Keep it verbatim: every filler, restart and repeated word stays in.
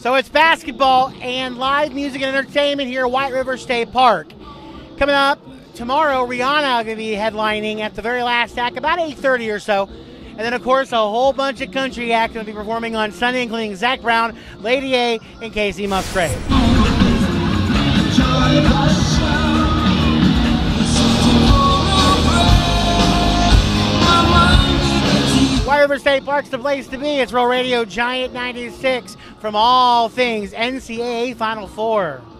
So it's basketball and live music and entertainment here at White River State Park. Coming up tomorrow, Rihanna going to be headlining at the very last act, about eight thirty or so. And then, of course, a whole bunch of country acts going to be performing on Sunday, including Zach Brown, Lady A, and Casey Musgrave. White River State Park's the place to be. It's Real Radio Giant ninety-six from all things N C double A Final Four.